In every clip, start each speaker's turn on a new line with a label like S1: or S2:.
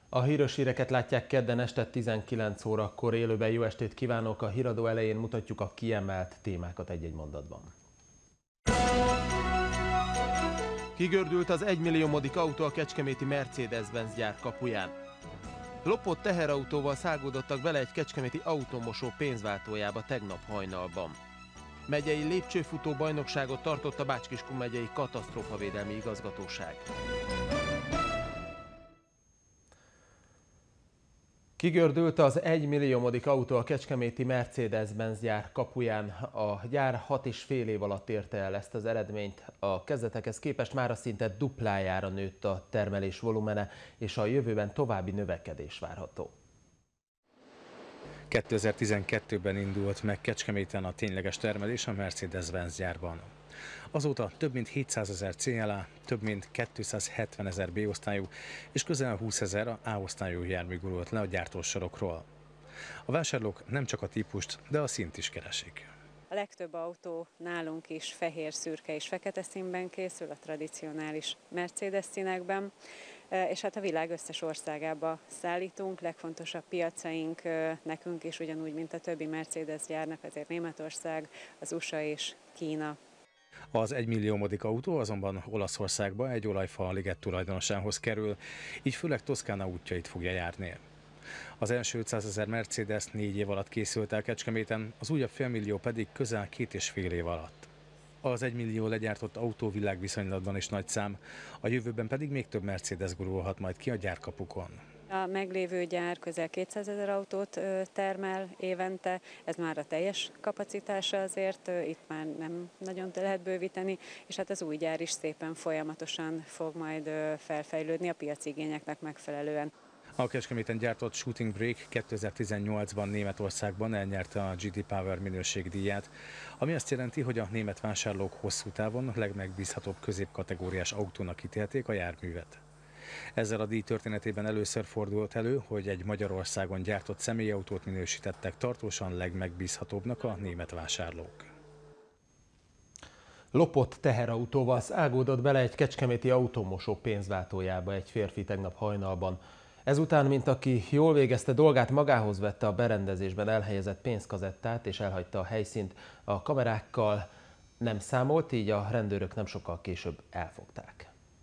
S1: A híres híreket látják kedden este 19 órakor élőben. Jó estét kívánok! A híradó elején mutatjuk a kiemelt témákat egy-egy mondatban. Kigördült az 1 milliómodik autó a kecskeméti Mercedes-Benz gyár kapuján. Lopott teherautóval száguldottak bele egy kecskeméti automosó pénzváltójába tegnap hajnalban. Megyei lépcsőfutó bajnokságot tartott a Bács-Kiskun megyei katasztrófavédelmi igazgatóság. Kigördült az 1 milliómodik autó a kecskeméti Mercedes-Benz gyár kapuján. A gyár 6,5 év alatt érte el ezt az eredményt. A kezdetekhez képest mára szinte duplájára nőtt a termelés volumene, és a jövőben további növekedés várható.
S2: 2012-ben indult meg Kecskeméten a tényleges termelés a Mercedes-Benz gyárban. Azóta több mint 700 000 CLA, több mint 270 000 B-osztályú és közel 20 000 A-osztályú jármű gurult le a gyártósorokról. A vásárlók nem csak a típust, de a színt is keresik.
S3: A legtöbb autó nálunk is fehér, szürke és fekete színben készül, a tradicionális Mercedes színekben, és hát a világ összes országába szállítunk, legfontosabb piacaink nekünk is ugyanúgy, mint a többi Mercedes gyárnak, azért Németország, az USA és Kína.
S2: Az 1 milliómodik autó azonban Olaszországba egy olajfa liget tulajdonosához kerül, így főleg Toszkána útjait fogja járni. Az első 500 000 Mercedes 4 év alatt készült el Kecskeméten, az újabb félmillió pedig közel 2,5 év alatt. Az 1 millió legyártott autó világviszonylatban is nagy szám, a jövőben pedig még több Mercedes gurulhat majd ki a gyárkapukon.
S3: A meglévő gyár közel 200 000 autót termel évente, ez már a teljes kapacitása azért, itt már nem nagyon lehet bővíteni, és hát az új gyár is szépen folyamatosan fog majd felfejlődni a piaci igényeknek megfelelően.
S2: A Kecskeméten gyártott Shooting Brake 2018-ban Németországban elnyerte a GD Power minőségdíját, ami azt jelenti, hogy a német vásárlók hosszú távon legmegbízhatóbb középkategóriás autónak ítélték a járművet. Ezzel a díj történetében először fordult elő, hogy egy Magyarországon gyártott személyautót minősítettek tartósan legmegbízhatóbbnak a német vásárlók.
S1: Lopott teherautóval száguldott bele egy kecskeméti automosó pénzváltójába egy férfi tegnap hajnalban. Ezután, mint aki jól végezte dolgát, magához vette a berendezésben elhelyezett pénzkazettát és elhagyta a helyszínt. A kamerákkal nem számolt, így a rendőrök nem sokkal később elfogták.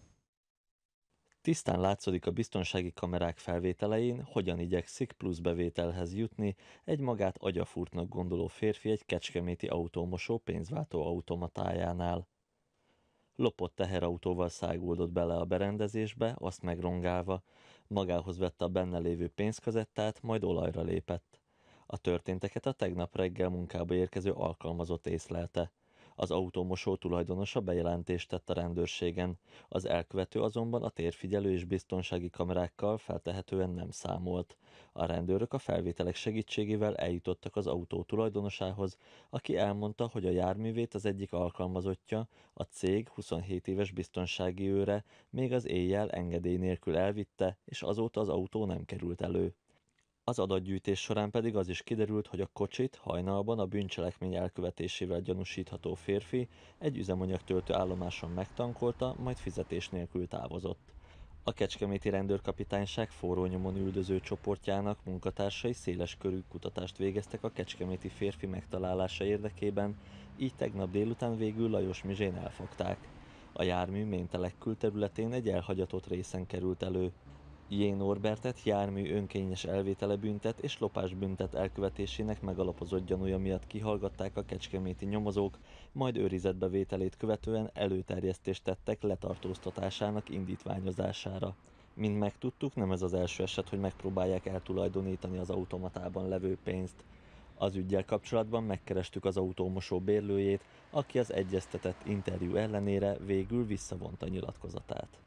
S4: Tisztán látszódik a biztonsági kamerák felvételein, hogyan igyekszik plusz bevételhez jutni egy magát agyafúrtnak gondoló férfi egy kecskeméti autómosó pénzváltó automatájánál. Lopott teherautóval száguldott bele a berendezésbe, azt megrongálva, magához vette a benne lévő pénzkazettát, majd olajra lépett. A történteket a tegnap reggel munkába érkező alkalmazott észlelte. Az autómosó tulajdonosa bejelentést tett a rendőrségen, az elkövető azonban a térfigyelő és biztonsági kamerákkal feltehetően nem számolt. A rendőrök a felvételek segítségével eljutottak az autó tulajdonosához, aki elmondta, hogy a járművét az egyik alkalmazottja, a cég 27 éves biztonsági őre még az éjjel engedély nélkül elvitte, és azóta az autó nem került elő. Az adatgyűjtés során pedig az is kiderült, hogy a kocsit hajnalban a bűncselekmény elkövetésével gyanúsítható férfi egy üzemanyagtöltő állomáson megtankolta, majd fizetés nélkül távozott. A kecskeméti rendőrkapitányság forró nyomon üldöző csoportjának munkatársai széles körű kutatást végeztek a kecskeméti férfi megtalálása érdekében, így tegnap délután végül Lajos Mizsén elfogták. A jármű Méntelek külterületén egy elhagyatott részen került elő. J. Norbertet jármű önkényes elvétele büntet és lopás büntet elkövetésének megalapozott gyanúja miatt kihallgatták a kecskeméti nyomozók, majd őrizetbevételét követően előterjesztést tettek letartóztatásának indítványozására. Mint megtudtuk, nem ez az első eset, hogy megpróbálják eltulajdonítani az automatában levő pénzt. Az üggyel kapcsolatban megkerestük az autómosó bérlőjét, aki az egyeztetett interjú ellenére végül visszavonta nyilatkozatát.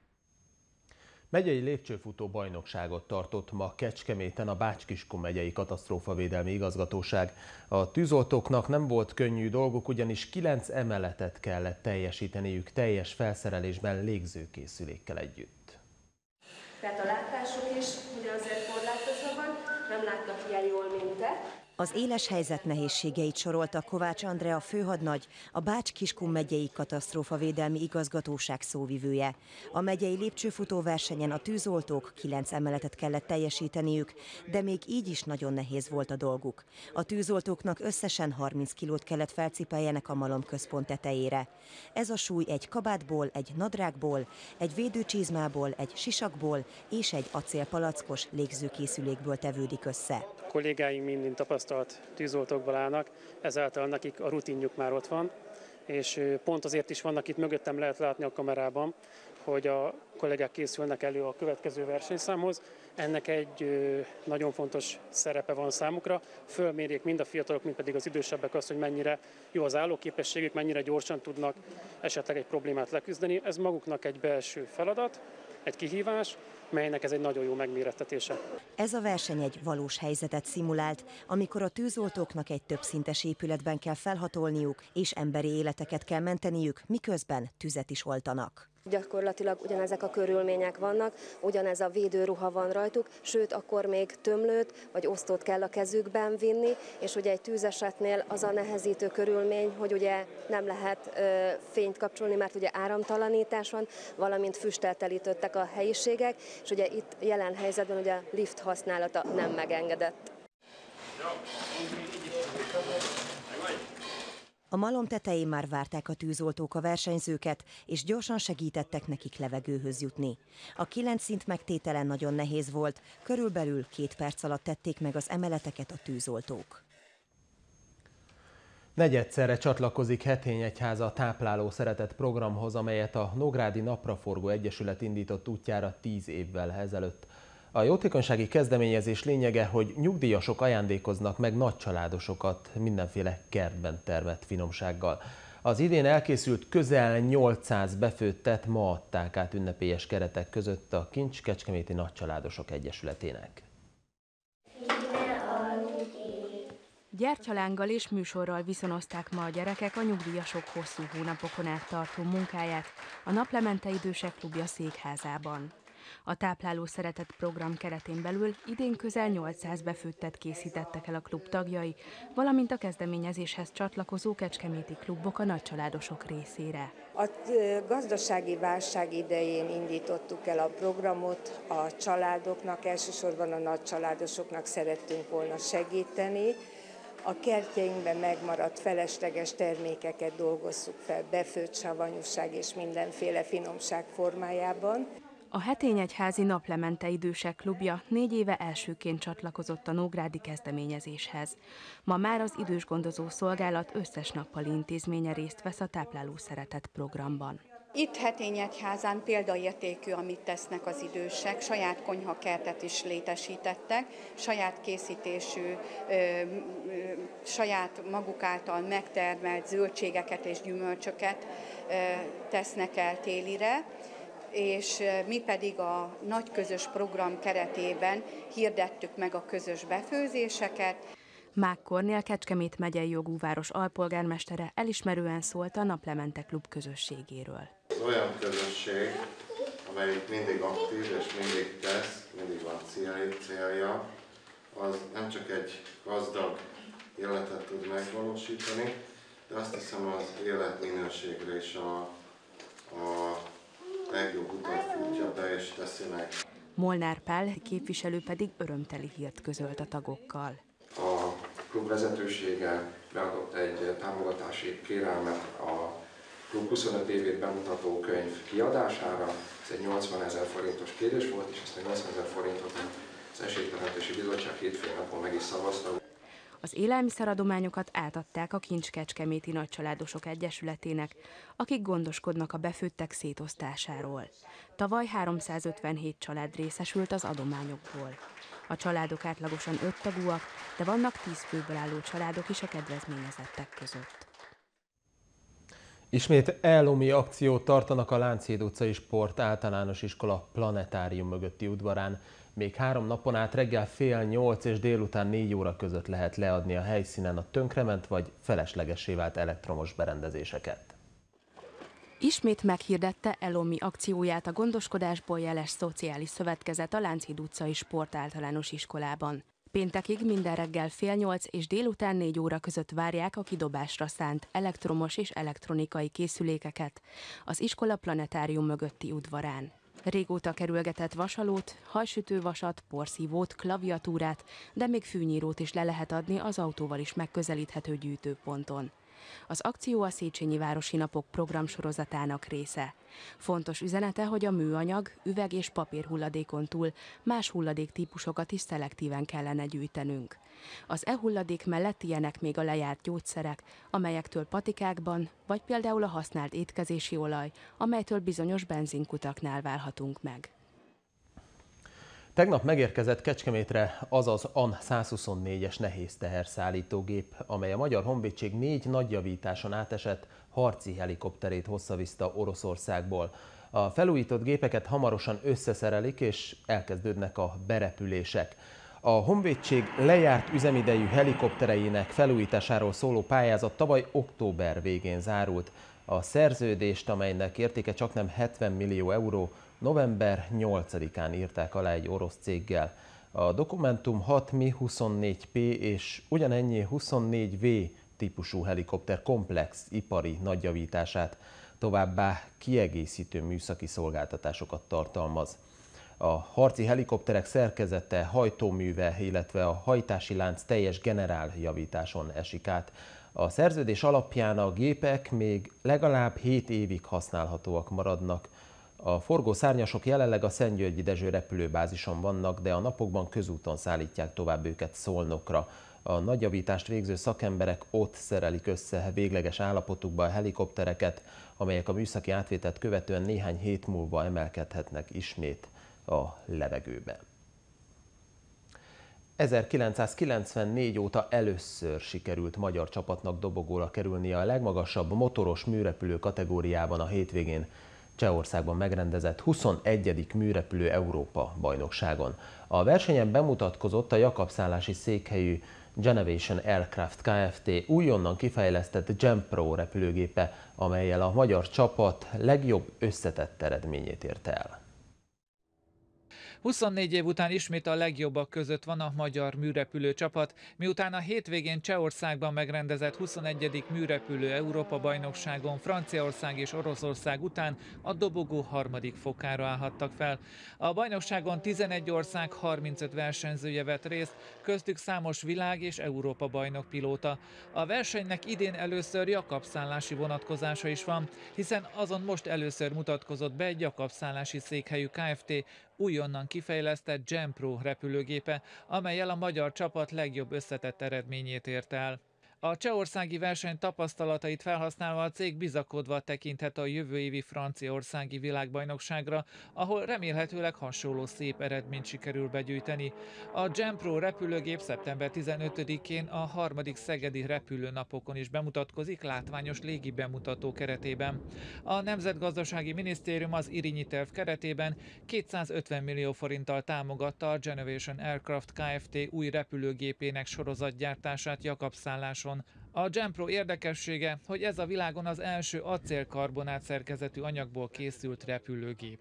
S1: Megyei lépcsőfutó bajnokságot tartott ma Kecskeméten a Bács-Kiskun megyei katasztrófavédelmi igazgatóság. A tűzoltóknak nem volt könnyű dolguk, ugyanis 9 emeletet kellett teljesíteniük teljes felszerelésben légzőkészülékkel együtt.
S5: Tehát a látásuk is ugye azért korlátozva van, nem látnak ilyen jól, mint te. Az éles helyzet nehézségeit sorolta Kovács Andrea főhadnagy, a Bács-Kiskun megyei katasztrófavédelmi igazgatóság szóvivője. A megyei lépcsőfutóversenyen a tűzoltók 9 emeletet kellett teljesíteniük, de még így is nagyon nehéz volt a dolguk. A tűzoltóknak összesen 30 kilót kellett felcipeljenek a malomközpont tetejére. Ez a súly egy kabátból, egy nadrágból, egy védőcsizmából, egy sisakból és egy acélpalackos légzőkészülékből tevődik össze.
S6: A kollégáink mind tapasztalt tűzoltókból állnak, ezáltal nekik a rutinjuk már ott van, és pont azért is vannak itt mögöttem, lehet látni a kamerában, hogy a kollégák készülnek elő a következő versenyszámhoz. Ennek egy nagyon fontos szerepe van számukra. Fölmérjék mind a fiatalok, mind pedig az idősebbek azt, hogy mennyire jó az állóképességük, mennyire gyorsan tudnak esetleg egy problémát leküzdeni. Ez maguknak egy belső feladat, egy kihívás, melynek ez egy nagyon jó megmérettetése.
S5: Ez a verseny egy valós helyzetet szimulált, amikor a tűzoltóknak egy többszintes épületben kell felhatolniuk, és emberi életeket kell menteniük, miközben tüzet is oltanak.
S7: Gyakorlatilag ugyanezek a körülmények vannak, ugyanez a védőruha van rajtuk, sőt akkor még tömlőt vagy osztót kell a kezükben vinni, és ugye egy tűzesetnél az a nehezítő körülmény, hogy ugye nem lehet fényt kapcsolni, mert ugye áramtalanítás van, valamint füsttel telítettek a helyiségek, és ugye itt jelen helyzetben ugye lift használata nem megengedett.
S5: A malom tetején már várták a tűzoltók a versenyzőket, és gyorsan segítettek nekik levegőhöz jutni. A 9 szint megtétele nagyon nehéz volt, körülbelül 2 perc alatt tették meg az emeleteket a tűzoltók.
S1: Negyedszerre csatlakozik Hetényegyháza a Tápláló Szeretet programhoz, amelyet a Nógrádi Napraforgó Egyesület indított útjára 10 évvel ezelőtt. A jótékonysági kezdeményezés lényege, hogy nyugdíjasok ajándékoznak meg nagycsaládosokat mindenféle kertben termett finomsággal. Az idén elkészült közel 800 befőttet ma adták át ünnepélyes keretek között a Kincs Kecskeméti Nagycsaládosok Egyesületének.
S8: Gyertyalánggal és műsorral viszonozták ma a gyerekek a nyugdíjasok hosszú hónapokon át tartó munkáját a Naplemente Idősek Klubja székházában. A Tápláló Szeretet program keretén belül idén közel 800 befőttet készítettek el a klub tagjai, valamint a kezdeményezéshez csatlakozó kecskeméti klubok a nagycsaládosok részére.
S9: A gazdasági válság idején indítottuk el a programot, a családoknak, elsősorban a nagycsaládosoknak szerettünk volna segíteni. A kertjeinkben megmaradt felesleges termékeket dolgozzuk fel, befőtt savanyúság és mindenféle finomság formájában.
S8: A Hetényegyházi Naplemente Idősek Klubja 4 éve elsőként csatlakozott a nógrádi kezdeményezéshez. Ma már az idősgondozó szolgálat összes nappali intézménye részt vesz a Tápláló Szeretet programban.
S10: Itt Hetényegyházán példaértékű, amit tesznek az idősek, saját konyhakertet is létesítettek, saját készítésű, saját maguk által megtermelt zöldségeket és gyümölcsöket tesznek el télire, és mi pedig a nagy közös program keretében hirdettük meg a közös befőzéseket.
S8: Mák Kornél, Kecskemét megyei jogúváros alpolgármestere elismerően szólt a Naplemente Klub közösségéről.
S11: Az olyan közösség, amelyik mindig aktív és mindig tesz, mindig van célja, az nem csak egy gazdag életet tud megvalósítani, de azt hiszem az életminőségre is a legjobb utat futja be és teszi meg.
S8: Molnár Pál képviselő pedig örömteli hírt közölt a tagokkal.
S12: A klub vezetősége beadott egy támogatási kérelmet a klub 25 évét bemutató könyv kiadására. Ez egy 80 000 forintos kérés volt, és ezt a 80 000 forintot az Esélyteremtési Bizottság hétfőn napon meg is szavazta.
S8: Az élelmiszeradományokat átadták a Kincs Kecskeméti Nagycsaládosok Egyesületének, akik gondoskodnak a befőttek szétosztásáról. Tavaly 357 család részesült az adományokból. A családok átlagosan 5 tagúak, de vannak 10 főből álló családok is a kedvezményezettek között.
S1: Ismét ellomi akciót tartanak a Lánchíd utcai Sport Általános Iskola planetárium mögötti udvarán. Még 3 napon át reggel 7:30 és délután 4 óra között lehet leadni a helyszínen a tönkrement vagy feleslegessé vált elektromos berendezéseket.
S8: Ismét meghirdette ellomi akcióját a gondoskodásból jeles szociális szövetkezet a Lánchíd utcai Sport Általános Iskolában. Péntekig minden reggel fél 8 és délután 4 óra között várják a kidobásra szánt elektromos és elektronikai készülékeket az iskola planetárium mögötti udvarán. Régóta kerülgetett vasalót, hajsütővasat, porszívót, klaviatúrát, de még fűnyírót is le lehet adni az autóval is megközelíthető gyűjtőponton. Az akció a Széchenyi Városi Napok programsorozatának része. Fontos üzenete, hogy a műanyag, üveg és papírhulladékon túl más hulladéktípusokat is szelektíven kellene gyűjtenünk. Az e-hulladék mellett ilyenek még a lejárt gyógyszerek, amelyektől patikákban, vagy például a használt étkezési olaj, amelytől bizonyos benzinkutaknál válhatunk meg.
S1: Tegnap megérkezett Kecskemétre az AN 124-es nehéz teherszállítógép, amely a Magyar Honvédség 4 nagyjavításon átesett harci helikopterét hozta vissza Oroszországból. A felújított gépeket hamarosan összeszerelik és elkezdődnek a berepülések. A Honvédség lejárt üzemidejű helikoptereinek felújításáról szóló pályázat tavaly október végén zárult. A szerződést, amelynek értéke csaknem 70 millió euró, november 8-án írták alá egy orosz céggel. A dokumentum 6 Mi-24P és ugyanennyi 24V típusú helikopter komplex ipari nagyjavítását, továbbá kiegészítő műszaki szolgáltatásokat tartalmaz. A harci helikopterek szerkezete, hajtóműve, illetve a hajtási lánc teljes generáljavításon esik át. A szerződés alapján a gépek még legalább 7 évig használhatóak maradnak. A forgó szárnyasok jelenleg a Szentgyörgyi Dezső repülőbázison vannak, de a napokban közúton szállítják tovább őket Szolnokra. A nagyjavítást végző szakemberek ott szerelik össze végleges állapotukba a helikoptereket, amelyek a műszaki átvételt követően néhány hét múlva emelkedhetnek ismét a levegőbe. 1994 óta először sikerült magyar csapatnak dobogóra kerülnie a legmagasabb motoros műrepülő kategóriában a hétvégén Csehországban megrendezett 21. műrepülő Európa bajnokságon. A versenyen bemutatkozott a Jakab-szállási székhelyű Generation Aircraft Kft. Újonnan kifejlesztett GEMPRO repülőgépe, amellyel a magyar csapat legjobb összetett eredményét érte el.
S13: 24 év után ismét a legjobbak között van a magyar műrepülő csapat, miután a hétvégén Csehországban megrendezett 21. műrepülő Európa-bajnokságon Franciaország és Oroszország után a dobogó harmadik fokára állhattak fel. A bajnokságon 11 ország 35 versenyzője vett részt, köztük számos világ- és Európa-bajnok pilóta. A versenynek idén először Jakab-szállási vonatkozása is van, hiszen azon most először mutatkozott be egy Jakab-szállási székhelyű Kft. Újonnan kifejlesztett GEMPRO repülőgépe, amellyel a magyar csapat legjobb összetett eredményét ért el. A csehországi verseny tapasztalatait felhasználva a cég bizakodva tekinthet a jövő évi franciaországi világbajnokságra, ahol remélhetőleg hasonló szép eredményt sikerül begyűjteni. A GEMPRO repülőgép szeptember 15-én a 3. szegedi repülőnapokon is bemutatkozik látványos légi bemutató keretében. A Nemzetgazdasági Minisztérium az Irinyi terv keretében 250 millió forinttal támogatta a Generation Aircraft Kft. Új repülőgépének sorozatgyártását Jakab-szálláson. A GEMPRO érdekessége, hogy ez a világon az első acélkarbonát szerkezetű anyagból készült repülőgép.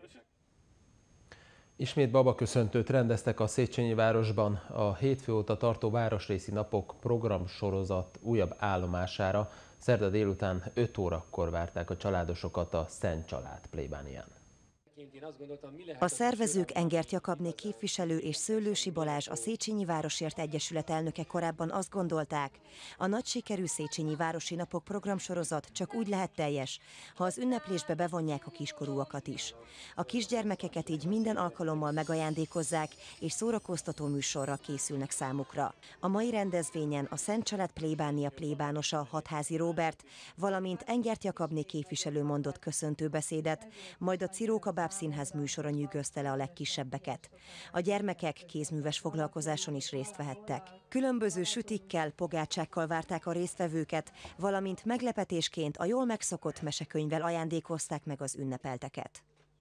S1: Ismét babaköszöntőt rendeztek a Széchenyi városban. A hétfő óta tartó Városrészi Napok programsorozat újabb állomására szerda délután 5 órakor várták a családosokat a Szent Család plébánián.
S5: A szervezők Engert Jakabné képviselő és Szőlősi Balázs, a Széchenyi Városért Egyesület elnöke korábban azt gondolták, a nagy sikerű Széchenyi Városi Napok programsorozat csak úgy lehet teljes, ha az ünneplésbe bevonják a kiskorúakat is. A kisgyermekeket így minden alkalommal megajándékozzák, és szórakoztató műsorra készülnek számukra. A mai rendezvényen a Szent Család plébánia plébánosa Hatházi Róbert, valamint Engert Jakabné képviselő mondott köszöntőbeszédet, majd a Ciróka Színház műsora nyűgözte le a legkisebbeket. A gyermekek kézműves foglalkozáson is részt vehettek. Különböző sütikkel, pogácsákkal várták a résztvevőket, valamint meglepetésként a jól megszokott mesekönyvvel ajándékozták meg az ünnepelteket.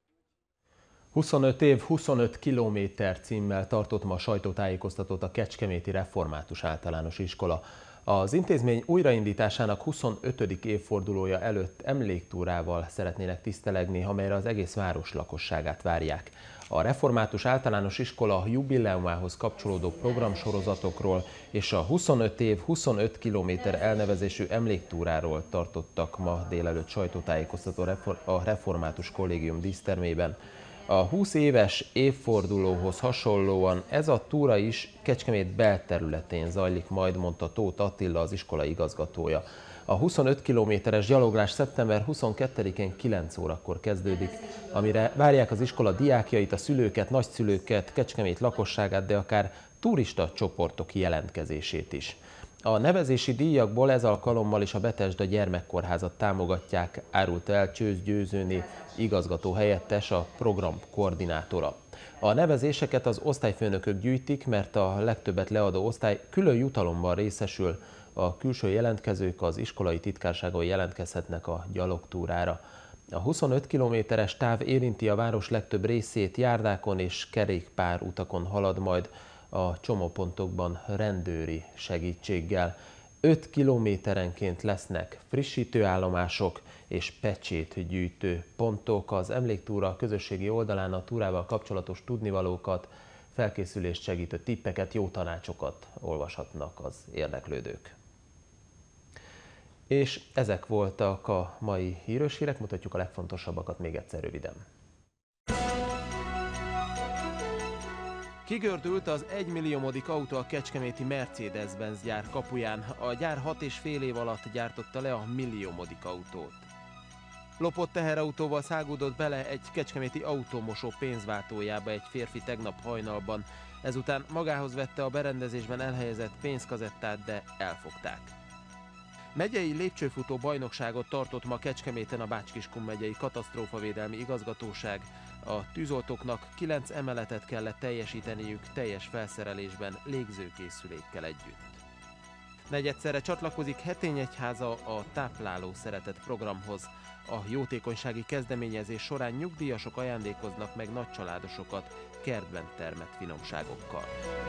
S1: 25 év, 25 kilométer címmel tartott ma sajtótájékoztatót a Kecskeméti Református Általános Iskola. Az intézmény újraindításának 25. évfordulója előtt emléktúrával szeretnének tisztelegni, amelyre az egész város lakosságát várják. A Református Általános Iskola jubileumához kapcsolódó programsorozatokról és a 25 év 25 kilométer elnevezésű emléktúráról tartottak ma délelőtt sajtótájékoztató a Református Kollégium dísztermében. A 20 éves évfordulóhoz hasonlóan ez a túra is Kecskemét belterületén zajlik majd, mondta Tóth Attila, az iskola igazgatója. A 25 kilométeres gyaloglás szeptember 22-én 9 órakor kezdődik, amire várják az iskola diákjait, a szülőket, nagyszülőket, Kecskemét lakosságát, de akár turista csoportok jelentkezését is. A nevezési díjakból ez alkalommal is a Betesda Gyermekkórházat támogatják, árulta el Csőz Győzőné igazgató helyettes, a program koordinátora. A nevezéseket az osztályfőnökök gyűjtik, mert a legtöbbet leadó osztály külön jutalomban részesül. A külső jelentkezők az iskolai titkárságon jelentkezhetnek a gyalogtúrára. A 25 kilométeres táv érinti a város legtöbb részét, járdákon és kerékpárutakon halad majd, a csomópontokban rendőri segítséggel. 5 kilométerenként lesznek frissítőállomások és pecsétgyűjtő pontok. Az emléktúra közösségi oldalán a túrával kapcsolatos tudnivalókat, felkészülést segítő tippeket, jó tanácsokat olvashatnak az érdeklődők. És ezek voltak a mai híres hírek, mutatjuk a legfontosabbakat még egyszer röviden. Kigördült az 1 milliómodik autó a kecskeméti Mercedes-Benz gyár kapuján. A gyár 6,5 év alatt gyártotta le a milliómodik autót. Lopott teherautóval száguldott bele egy kecskeméti autómosó pénzváltójába egy férfi tegnap hajnalban. Ezután magához vette a berendezésben elhelyezett pénzkazettát, de elfogták. Megyei lépcsőfutó bajnokságot tartott ma Kecskeméten a Bács-Kiskun megyei katasztrófavédelmi igazgatóság. A tűzoltóknak 9 emeletet kellett teljesíteniük teljes felszerelésben, légzőkészülékkel együtt. Negyedszerre csatlakozik Hetényegyháza a Tápláló Szeretet programhoz. A jótékonysági kezdeményezés során nyugdíjasok ajándékoznak meg nagycsaládosokat kertben termett finomságokkal.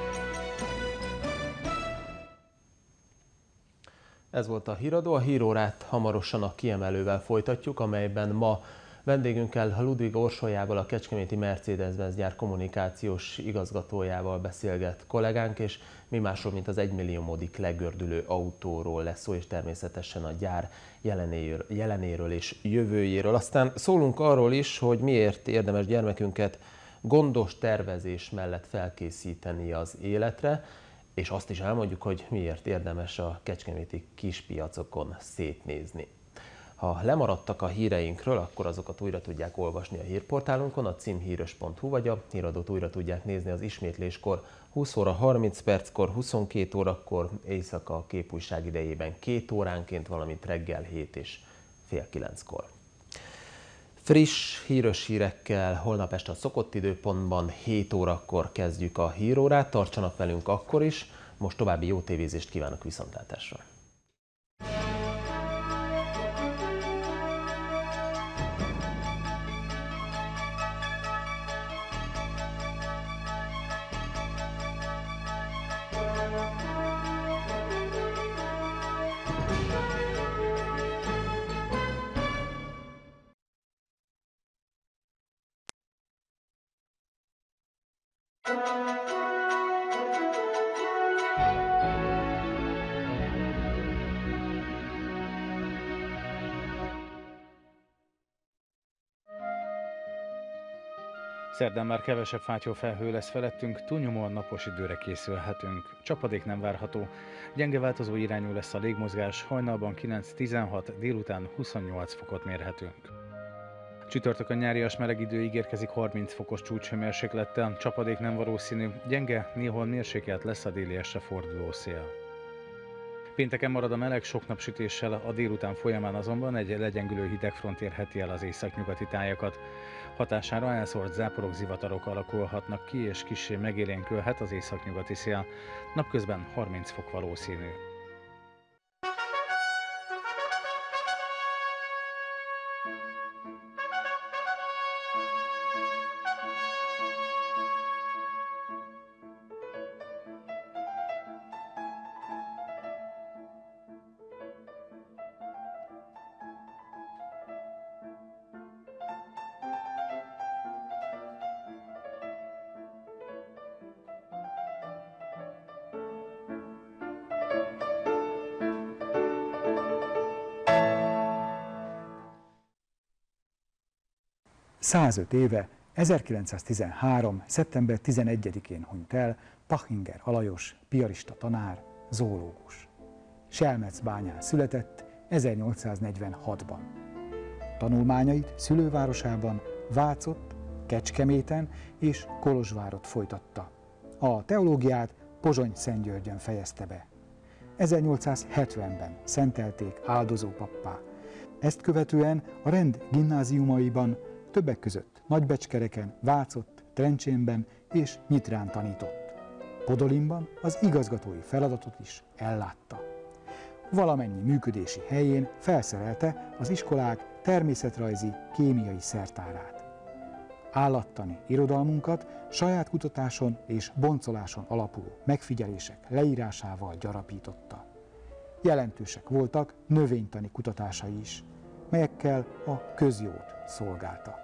S1: Ez volt a híradó. A hírórát hamarosan a kiemelővel folytatjuk, amelyben ma vendégünkkel, Ludvig Orsolyával, a kecskeméti Mercedes-Benz gyár kommunikációs igazgatójával beszélget kollégánk, és mi másról, mint az 1 milliómodik legördülő autóról lesz szó, és természetesen a gyár jelenéről és jövőjéről. Aztán szólunk arról is, hogy miért érdemes gyermekünket gondos tervezés mellett felkészíteni az életre, és azt is elmondjuk, hogy miért érdemes a kecskeméti kispiacokon szétnézni. Ha lemaradtak a híreinkről, akkor azokat újra tudják olvasni a hírportálunkon, a címhíros.hu, vagy a híradót újra tudják nézni az ismétléskor 20 óra 30 perckor, 22 órakor, éjszaka a képújság idejében 2 óránként, valamint reggel 7 és fél 9-kor. Friss, híres hírekkel holnap este a szokott időpontban 7 órakor kezdjük a hírórát, tartsanak velünk akkor is, most további jó tévézést kívánok, viszontlátásra!
S2: Szerdán már kevesebb fátyolfelhő lesz felettünk, túlnyomóan napos időre készülhetünk. Csapadék nem várható, gyenge változó irányú lesz a légmozgás, hajnalban 9-16, délután 28 fokot mérhetünk. Csütörtökön nyárias meleg idő ígérkezik 30 fokos csúcshőmérséklettel, csapadék nem valószínű, gyenge, néhol mérsékelt lesz a déli esre forduló szél. Pénteken marad a meleg sok napsütéssel, a délután folyamán azonban egy legyengülő hidegfront érheti el az északnyugati tájakat. Hatására elszórt záporok, zivatarok alakulhatnak ki, és kissé megélénkülhet az északnyugati szél. Napközben 30 fok valószínű.
S14: 105 éve, 1913. szeptember 11-én hunyt el Pachinger Alajos, piarista tanár, zoológus. Selmecbányán született 1846-ban. Tanulmányait szülővárosában, Vácott, Kecskeméten és Kolozsvárott folytatta. A teológiát Pozsony-Szentgyörgyön fejezte be. 1870-ben szentelték áldozópappá. Ezt követően a rend gimnáziumaiban, többek között Nagybecskereken, Vácott, Trencsénben és Nyitrán tanított. Podolinban az igazgatói feladatot is ellátta. Valamennyi működési helyén felszerelte az iskolák természetrajzi, kémiai szertárát. Állattani irodalmunkat saját kutatáson és boncoláson alapuló megfigyelések leírásával gyarapította. Jelentősek voltak növénytani kutatásai is, melyekkel a közjót szolgálta.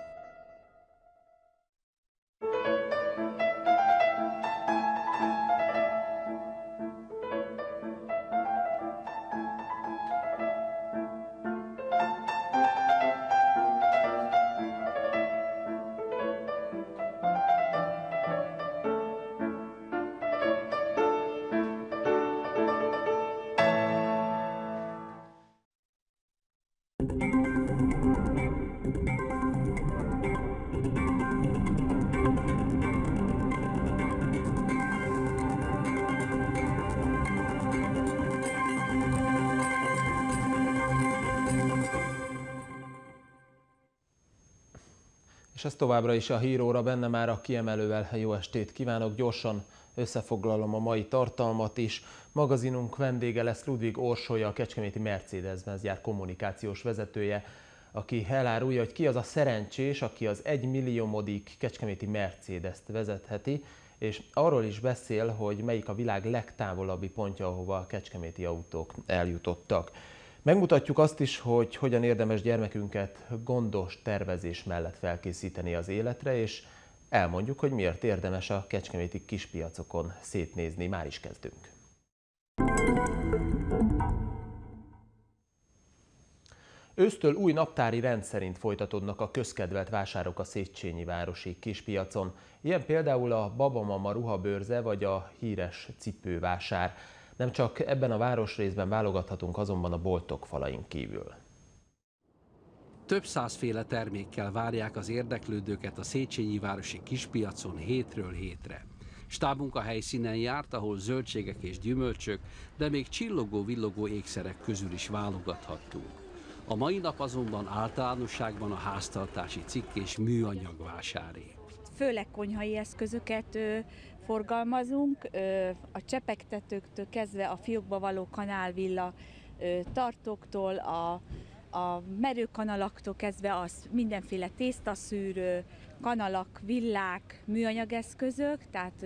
S1: És ez továbbra is a híróra, benne már a kiemelővel. Jó estét kívánok, gyorsan összefoglalom a mai tartalmat is. Magazinunk vendége lesz Ludwig Orsolya, a kecskeméti Mercedes-Benz gyár kommunikációs vezetője, aki elárulja, hogy ki az a szerencsés, aki az 1 milliómodik kecskeméti Mercedes-t vezetheti, és arról is beszél, hogy melyik a világ legtávolabbi pontja, ahova a kecskeméti autók eljutottak. Megmutatjuk azt is, hogy hogyan érdemes gyermekünket gondos tervezés mellett felkészíteni az életre, és elmondjuk, hogy miért érdemes a kecskeméti kispiacokon szétnézni. Már is kezdünk. Ősztől új naptári rend szerint folytatódnak a közkedvelt vásárok a Széchenyi városi kispiacon. Ilyen például a Babamama ruhabőrze vagy a híres cipővásár. Nem csak ebben a városrészben válogathatunk azonban a boltok falain kívül.
S15: Több százféle termékkel várják az érdeklődőket a Széchenyi városi kispiacon hétről hétre. Stábunk a helyszínen járt, ahol zöldségek és gyümölcsök, de még csillogó-villogó ékszerek közül is válogathattunk. A mai nap azonban általánosságban a háztartási cikk és műanyag vásáré.
S16: Főleg konyhai eszközöket forgalmazunk, a csepegtetőktől kezdve a fiókba való kanálvilla tartóktól, a merőkanalaktól kezdve az mindenféle tésztaszűrő, kanalak, villák, műanyageszközök, tehát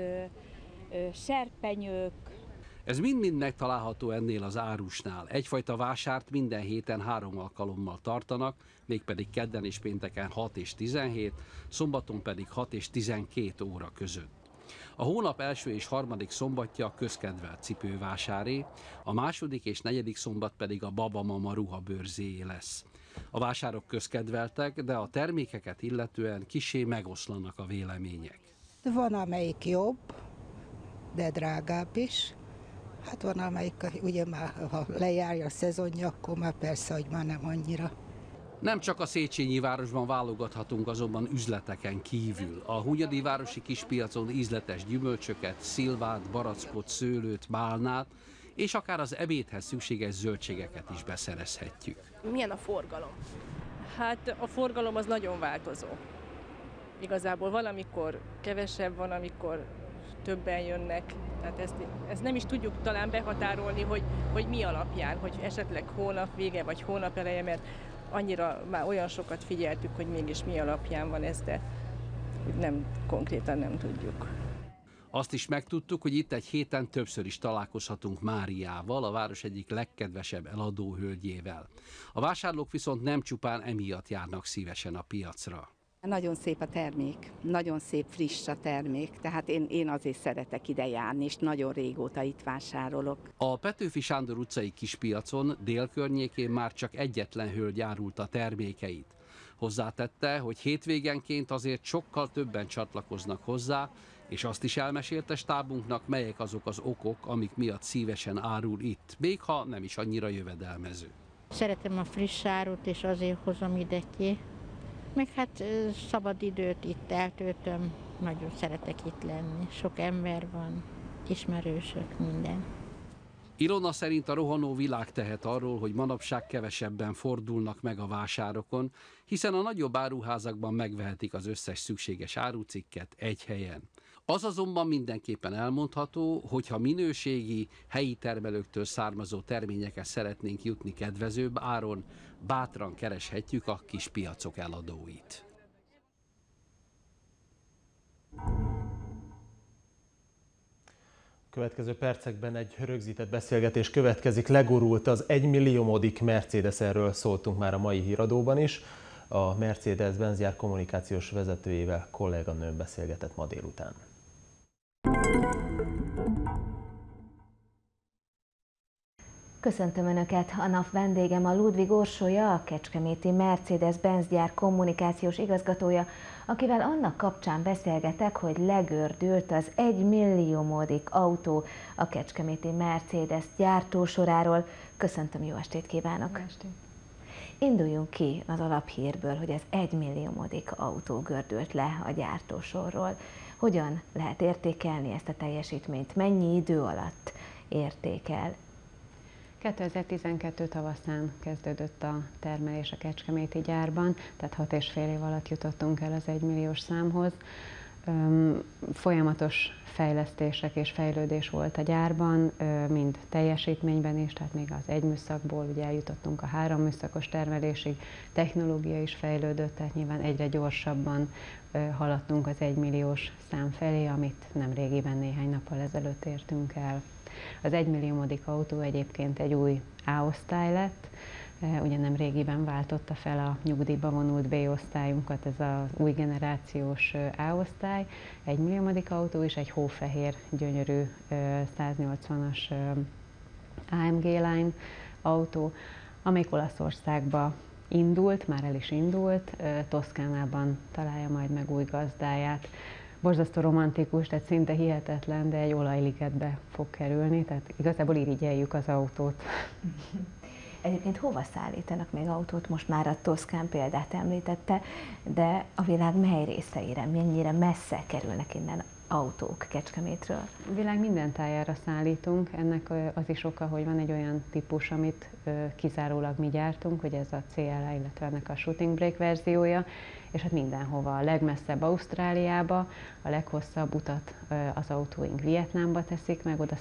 S16: serpenyők.
S15: Ez mind-mind megtalálható ennél az árusnál. Egyfajta vásárt minden héten 3 alkalommal tartanak, mégpedig kedden és pénteken 6 és 17, szombaton pedig 6 és 12 óra között. A hónap első és harmadik szombatja a közkedvelt cipővásáré, a második és negyedik szombat pedig a Babamama ruhabőrzéjé lesz. A vásárok közkedveltek, de a termékeket illetően kissé megoszlanak a vélemények.
S17: Van, amelyik jobb, de drágább is. Hát van, amelyik ugye már, ha lejárja a szezonja, akkor már persze, hogy már nem annyira.
S15: Nem csak a Széchenyi városban válogathatunk azonban üzleteken kívül. A Hunyadi városi kispiacon ízletes gyümölcsöket, szilvát, barackot, szőlőt, bálnát, és akár az ebédhez szükséges zöldségeket is beszerezhetjük.
S18: Milyen a forgalom? Hát a forgalom az nagyon változó. Igazából valamikor kevesebb, van, amikor többen jönnek. Tehát ezt nem is tudjuk talán behatárolni, hogy mi alapján, hogy esetleg hónap vége vagy hónap eleje, mert annyira már olyan sokat figyeltük, hogy mégis mi alapján van ez, de nem konkrétan nem tudjuk.
S15: Azt is megtudtuk, hogy itt egy héten többször is találkozhatunk Máriával, a város egyik legkedvesebb eladóhölgyével. A vásárlók viszont nem csupán emiatt járnak szívesen a piacra.
S19: Nagyon szép a termék, nagyon szép, friss a termék, tehát én azért szeretek ide járni, és nagyon régóta itt vásárolok.
S15: A Petőfi Sándor utcai kispiacon dél környékén már csak egyetlen hölgy árulta termékeit. Hozzátette, hogy hétvégenként azért sokkal többen csatlakoznak hozzá, és azt is elmesélte stábunknak, melyek azok az okok, amik miatt szívesen árul itt, még ha nem is annyira jövedelmező.
S20: Szeretem a friss árut, és azért hozom ide ki. Meg hát szabad időt itt eltöltöm, nagyon szeretek itt lenni. Sok ember van, ismerősök, minden.
S15: Ilona szerint a rohanó világ tehet arról, hogy manapság kevesebben fordulnak meg a vásárokon, hiszen a nagyobb áruházakban megvehetik az összes szükséges árucikket egy helyen. Az azonban mindenképpen elmondható, hogy ha minőségi, helyi termelőktől származó terményeket szeretnénk jutni kedvezőbb áron, bátran kereshetjük a kis piacok eladóit.
S1: Következő percekben egy rögzített beszélgetés következik. Legurult az 1 milliómodik Mercedes, erről szóltunk már a mai híradóban is. A Mercedes-Benz gyár kommunikációs vezetőjével kolléganőm beszélgetett ma délután.
S21: Köszöntöm Önöket! A nap vendégem a Ludwig Orsolya, a kecskeméti Mercedes-Benz gyár kommunikációs igazgatója, akivel annak kapcsán beszélgetek, hogy legördült az 1 milliómodik autó a kecskeméti Mercedes gyártósoráról. Köszöntöm, jó estét kívánok! Jó estét. Induljunk ki az alaphírből, hogy az 1 milliómodik autó gördült le a gyártósorról. Hogyan lehet értékelni ezt a teljesítményt? Mennyi idő alatt érték el?
S22: 2012 tavaszán kezdődött a termelés a kecskeméti gyárban, tehát 6,5 év alatt jutottunk el az 1 milliós számhoz. Folyamatos fejlesztések és fejlődés volt a gyárban, mind teljesítményben is, tehát még az 1 műszakból ugye eljutottunk a 3 műszakos termelésig, technológia is fejlődött, tehát nyilván egyre gyorsabban haladtunk az 1 milliós szám felé, amit nemrégiben néhány nappal ezelőtt értünk el. Az 1 milliómodik autó egyébként egy új A-osztály lett, ugye nem régiben váltotta fel a nyugdíjba vonult B-osztályunkat, ez az új generációs A-osztály, 1 milliómodik autó és egy hófehér, gyönyörű 180-as AMG Line autó, amelyik Olaszországba indult, már el is indult, Toszkánában találja majd meg új gazdáját. Borzasztó romantikus, tehát szinte hihetetlen, de egy olajligetbe fog kerülni, tehát igazából irigyeljük az autót.
S21: Egyébként hova szállítanak még autót? Most már a Toszkán példát említette, de a világ mely részeire, mennyire messze kerülnek innen autók Kecskemétről?
S22: A világ minden tájára szállítunk, ennek az is oka, hogy van egy olyan típus, amit kizárólag mi gyártunk, hogy ez a CLA, illetve ennek a Shooting Brake verziója, és hát mindenhova, a legmesszebb Ausztráliába, a leghosszabb utat az autóink Vietnámba teszik, meg oda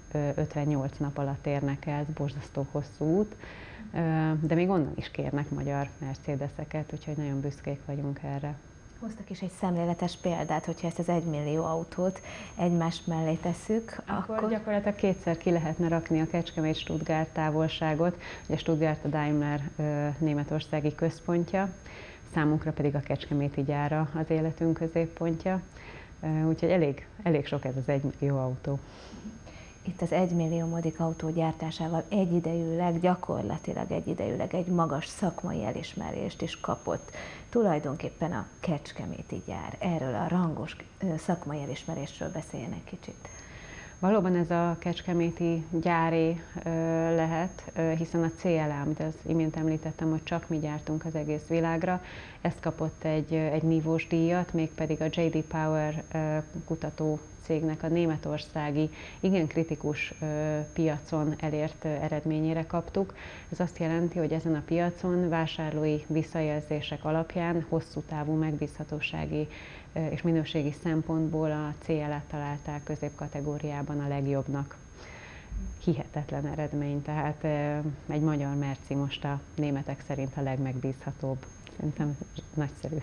S22: 158 nap alatt érnek el, ez borzasztó hosszú út, de még onnan is kérnek magyar Mercedeseket, úgyhogy nagyon büszkék vagyunk erre.
S21: Hoztak is egy szemléletes példát, hogyha ezt az 1 millió autót egymás mellé tesszük,
S22: akkor gyakorlatilag kétszer ki lehetne rakni a Kecskemét-Stuttgart távolságot. Ugye Stuttgart a Daimler németországi központja, számunkra pedig a kecskeméti gyára az életünk középpontja, úgyhogy elég sok ez az 1 millió autó.
S21: Itt az 1 milliómodik autó gyártásával gyakorlatilag egyidejűleg egy magas szakmai elismerést is kapott. Tulajdonképpen a kecskeméti gyár. Erről a rangos szakmai elismerésről beszéljen egy kicsit.
S22: Valóban ez a kecskeméti gyáré lehet, hiszen a CLA, amit az imént említettem, hogy csak mi gyártunk az egész világra, ezt kapott egy nívós díjat, mégpedig a J.D. Power kutató cégnek a németországi, igen kritikus piacon elért eredményére kaptuk. Ez azt jelenti, hogy ezen a piacon vásárlói visszajelzések alapján hosszú távú megbízhatósági és minőségi szempontból a CLA-t találták középkategóriában a legjobbnak. Hihetetlen eredmény, tehát egy magyar merci most a németek szerint a legmegbízhatóbb. Szerintem nagyszerű.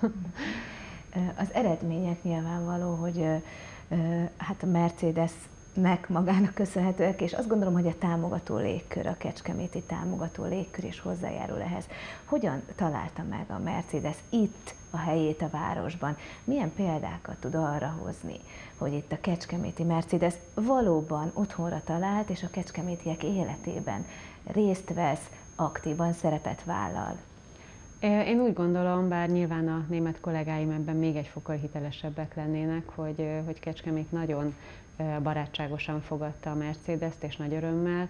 S21: Az eredmények nyilvánvaló, hogy hát a Mercedesnek magának köszönhetőek, és azt gondolom, hogy a támogató légkör, a kecskeméti támogató légkör is hozzájárul ehhez. Hogyan találta meg a Mercedes itt a helyét a városban? Milyen példákat tud arra hozni, hogy itt a kecskeméti Mercedes valóban otthonra talált, és a kecskemétiek életében részt vesz, aktívan szerepet vállal?
S22: Én úgy gondolom, bár nyilván a német kollégáim ebben még egy fokkal hitelesebbek lennének, hogy Kecskemét nagyon barátságosan fogadta a Mercedes-t, és nagy örömmel,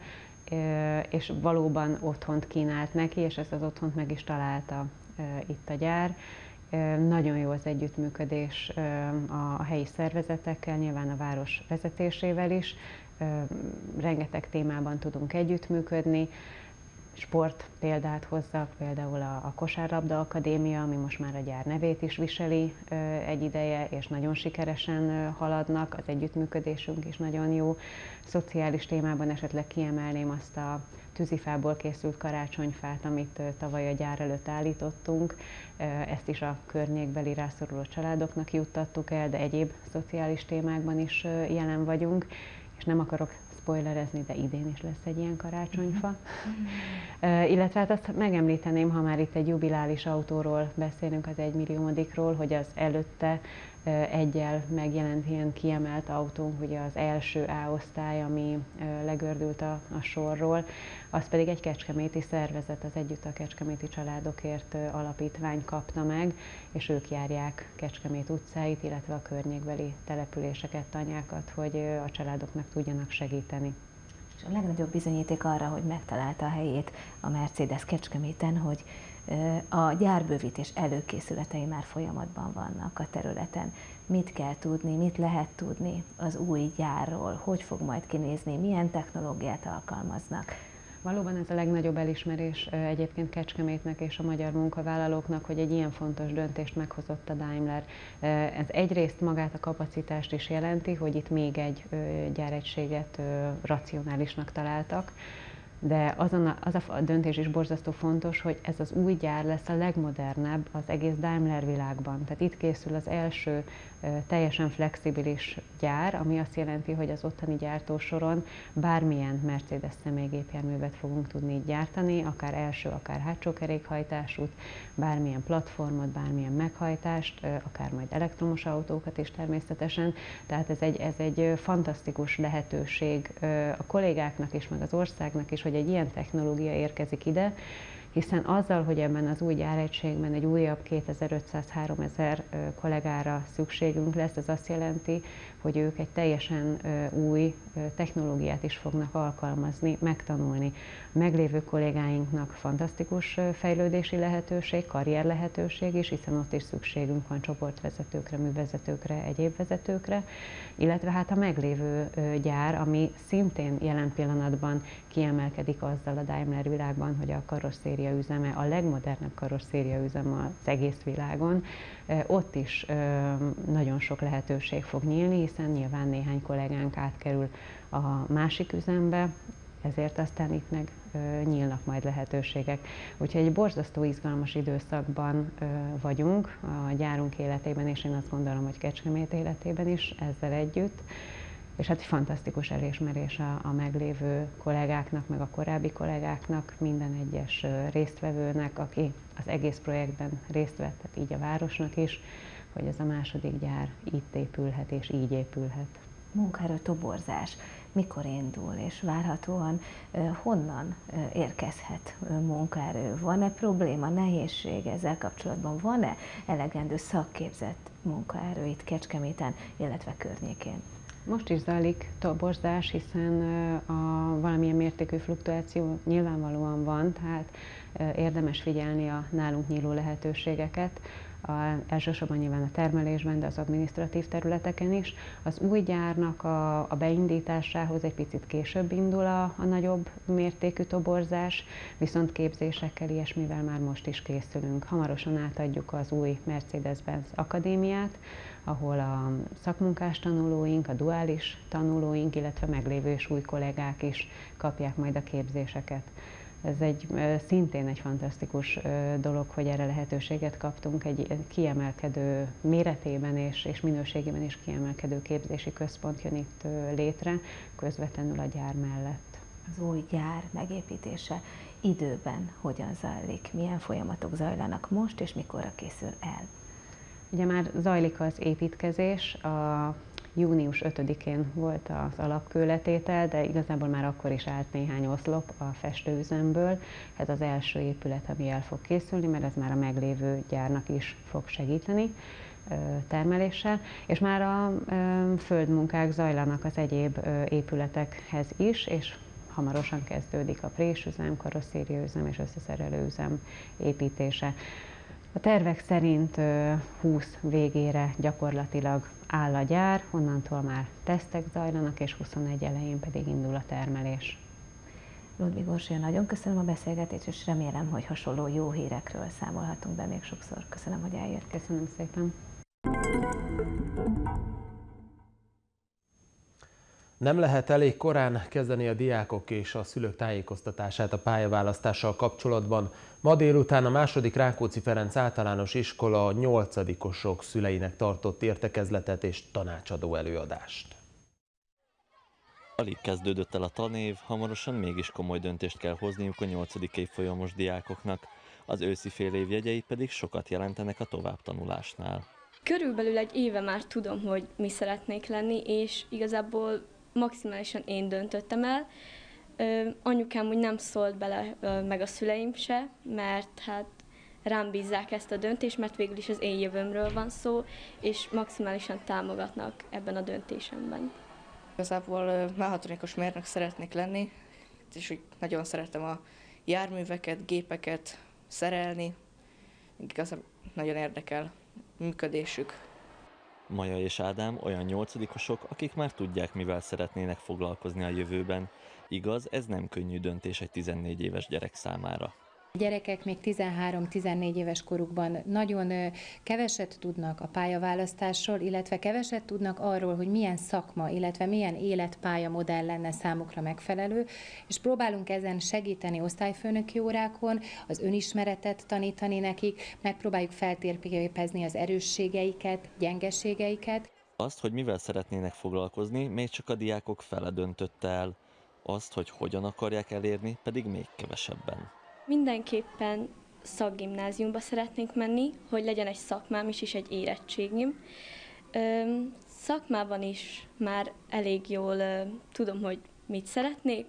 S22: és valóban otthont kínált neki, és ezt az otthont meg is találta itt a gyár. Nagyon jó az együttműködés a helyi szervezetekkel, nyilván a város vezetésével is. Rengeteg témában tudunk együttműködni. Sport példát hozzak, például a Kosárlabda Akadémia, ami most már a gyár nevét is viseli egy ideje, és nagyon sikeresen haladnak, az együttműködésünk is nagyon jó. Szociális témában esetleg kiemelném azt a tűzifából készült karácsonyfát, amit tavaly a gyár előtt állítottunk. Ezt is a környékbeli rászoruló családoknak juttattuk el, de egyéb szociális témákban is jelen vagyunk, és nem akarok spoilerezni, de idén is lesz egy ilyen karácsonyfa. Illetve hát azt megemlíteném, ha már itt egy jubilális autóról beszélünk, az 1 milliómodikról, hogy az előtte egyel megjelent ilyen kiemelt autónk, ugye az első A-osztály, ami legördült a sorról, az pedig egy kecskeméti szervezet, az Együtt a Kecskeméti Családokért alapítvány kapta meg, és ők járják Kecskemét utcáit, illetve a környékbeli településeket, tanyákat, hogy a családoknak tudjanak segíteni.
S21: És a legnagyobb bizonyíték arra, hogy megtalálta a helyét a Mercedes Kecskeméten, hogy a gyárbővítés előkészületei már folyamatban vannak a területen. Mit kell tudni, mit lehet tudni az új gyárról, hogy fog majd kinézni, milyen technológiát alkalmaznak?
S22: Valóban ez a legnagyobb elismerés egyébként Kecskemétnek és a magyar munkavállalóknak, hogy egy ilyen fontos döntést meghozott a Daimler. Ez egyrészt magát a kapacitást is jelenti, hogy itt még egy gyáregységet racionálisnak találtak, de az a döntés is borzasztó fontos, hogy ez az új gyár lesz a legmodernebb az egész Daimler világban. Tehát itt készül az első teljesen flexibilis gyár, ami azt jelenti, hogy az ottani gyártósoron bármilyen Mercedes személygépjárművet fogunk tudni gyártani, akár első, akár hátsó kerékhajtásút, bármilyen platformot, bármilyen meghajtást, akár majd elektromos autókat is természetesen. Tehát ez egy fantasztikus lehetőség a kollégáknak is, meg az országnak is, hogy egy ilyen technológia érkezik ide, hiszen azzal, hogy ebben az új gyáregységben egy újabb 2500-3000 kollégára szükségünk lesz, ez azt jelenti, hogy ők egy teljesen új technológiát is fognak alkalmazni, megtanulni. A meglévő kollégáinknak fantasztikus fejlődési lehetőség, karrier lehetőség is, hiszen ott is szükségünk van csoportvezetőkre, művezetőkre, egyéb vezetőkre, illetve hát a meglévő gyár, ami szintén jelen pillanatban kiemelkedik azzal a Daimler világban, hogy a karosszéria üzeme a legmodernebb karosszéria üzem az egész világon. Ott is nagyon sok lehetőség fog nyílni, hiszen nyilván néhány kollégánk átkerül a másik üzembe, ezért aztán itt meg nyílnak majd lehetőségek. Úgyhogy egy borzasztó izgalmas időszakban vagyunk a gyárunk életében, és én azt gondolom, hogy Kecskemét életében is ezzel együtt. És hát egy fantasztikus elismerés a meglévő kollégáknak, meg a korábbi kollégáknak, minden egyes résztvevőnek, aki az egész projektben részt vett, tehát így a városnak is, hogy ez a második gyár itt épülhet és így épülhet.
S21: Munkaerő toborzás mikor indul, és várhatóan honnan érkezhet munkaerő? Van-e probléma, nehézség ezzel kapcsolatban? Van-e elegendő szakképzett munkaerő itt Kecskeméten, illetve környékén?
S22: Most is zajlik toborzás, hiszen valamilyen mértékű fluktuáció nyilvánvalóan van, tehát érdemes figyelni a nálunk nyíló lehetőségeket, elsősorban nyilván a termelésben, de az adminisztratív területeken is. Az új gyárnak a beindításához egy picit később indul a nagyobb mértékű toborzás, viszont képzésekkel, ilyesmivel már most is készülünk. Hamarosan átadjuk az új Mercedes-Benz Akadémiát, ahol a szakmunkás tanulóink, a duális tanulóink, illetve meglévő és új kollégák is kapják majd a képzéseket. Ez szintén egy fantasztikus dolog, hogy erre lehetőséget kaptunk, egy kiemelkedő méretében és minőségében is kiemelkedő képzési központ jön itt létre, közvetlenül a gyár mellett.
S21: Az új gyár megépítése időben hogyan zajlik? Milyen folyamatok zajlanak most, és mikorra készül el?
S22: Ugye már zajlik az építkezés, a június 5-én volt az alapkőletétel, de igazából már akkor is állt néhány oszlop a festőüzemből. Ez az első épület, ami el fog készülni, mert ez már a meglévő gyárnak is fog segíteni termeléssel, és már a földmunkák zajlanak az egyéb épületekhez is, és hamarosan kezdődik a présüzem, karosszériaüzem és összeszerelőüzem építése. A tervek szerint 20 végére gyakorlatilag áll a gyár, onnantól már tesztek zajlanak, és 21 elején pedig indul a termelés.
S21: Ludvig Orsolya, nagyon köszönöm a beszélgetést, és remélem, hogy hasonló jó hírekről számolhatunk be még sokszor. Köszönöm, hogy eljött.
S22: Köszönöm szépen.
S1: Nem lehet elég korán kezdeni a diákok és a szülők tájékoztatását a pályaválasztással kapcsolatban. Ma délután a II. Rákóczi Ferenc általános iskola a 8-osok szüleinek tartott értekezletet és tanácsadó előadást.
S3: Alig kezdődött el a tanév, hamarosan mégis komoly döntést kell hozniuk a 8. évfolyamos diákoknak. Az őszi félév jegyei pedig sokat jelentenek a továbbtanulásnál.
S4: Körülbelül egy éve már tudom, hogy mi szeretnék lenni, és igazából maximálisan én döntöttem el. Anyukám úgy nem szólt bele, meg a szüleim se, mert hát rám bízzák ezt a döntést, mert végül is az én jövőmről van szó, és maximálisan támogatnak ebben a döntésemben.
S23: Igazából mechatronikus mérnök szeretnék lenni, és úgy nagyon szeretem a járműveket, gépeket szerelni. Igazából nagyon érdekel működésük.
S3: Maja és Ádám olyan 8-osok, akik már tudják, mivel szeretnének foglalkozni a jövőben. Igaz, ez nem könnyű döntés egy 14 éves gyerek számára.
S24: A gyerekek még 13-14 éves korukban nagyon keveset tudnak a pályaválasztásról, illetve keveset tudnak arról, hogy milyen szakma, illetve milyen életpályamodell lenne számukra megfelelő, és próbálunk ezen segíteni osztályfőnöki órákon, az önismeretet tanítani nekik, megpróbáljuk feltérképezni az erősségeiket, gyengeségeiket.
S3: Azt, hogy mivel szeretnének foglalkozni, még csak a diákok fele döntötte el. Azt, hogy hogyan akarják elérni, pedig még kevesebben.
S4: Mindenképpen szakgimnáziumba szeretnék menni, hogy legyen egy szakmám is, és egy érettségim. Szakmában is már elég jól tudom, hogy mit szeretnék.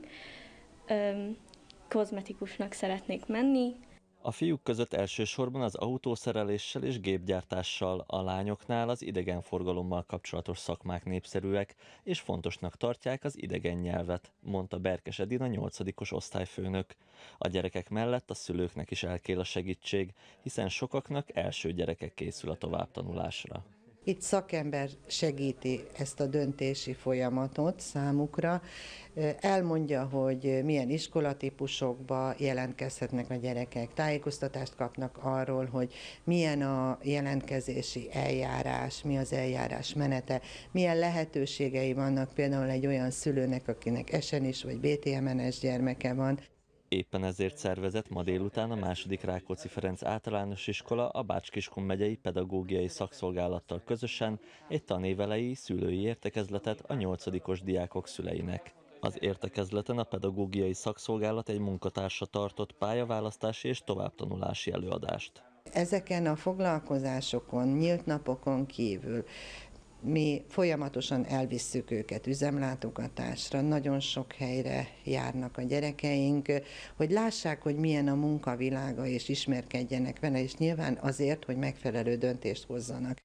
S4: Kozmetikusnak szeretnék menni.
S3: A fiúk között elsősorban az autószereléssel és gépgyártással, a lányoknál az idegenforgalommal kapcsolatos szakmák népszerűek, és fontosnak tartják az idegen nyelvet, mondta Berkes Edina 8-os osztályfőnök. A gyerekek mellett a szülőknek is elkél a segítség, hiszen sokaknak első gyereke készül a továbbtanulásra.
S25: Itt szakember segíti ezt a döntési folyamatot számukra, elmondja, hogy milyen iskolatípusokba jelentkezhetnek a gyerekek, tájékoztatást kapnak arról, hogy milyen a jelentkezési eljárás, mi az eljárás menete, milyen lehetőségei vannak például egy olyan szülőnek, akinek SN-is vagy BTMNS gyermeke van.
S3: Éppen ezért szervezett ma délután a II. Rákóczi Ferenc általános iskola a Bács-Kiskun megyei pedagógiai szakszolgálattal közösen egy tanévelei szülői értekezletet a 8-os diákok szüleinek. Az értekezleten a pedagógiai szakszolgálat egy munkatársa tartott pályaválasztási és továbbtanulási előadást.
S25: Ezeken a foglalkozásokon, nyílt napokon kívül mi folyamatosan elvisszük őket üzemlátogatásra, nagyon sok helyre járnak a gyerekeink, hogy lássák, hogy milyen a munkavilága, és ismerkedjenek vele, és nyilván azért, hogy megfelelő döntést hozzanak.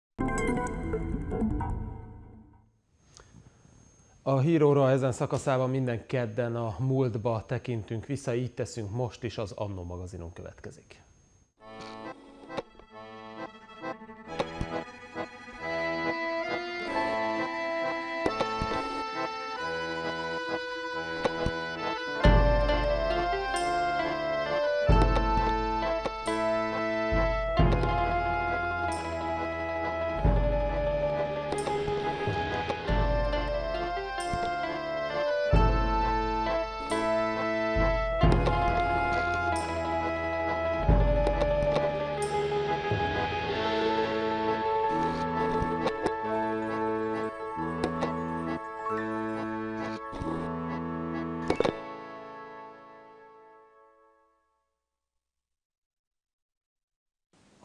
S1: A híróra ezen szakaszában minden kedden a múltba tekintünk vissza, így teszünk most is, az Annó magazinunk következik.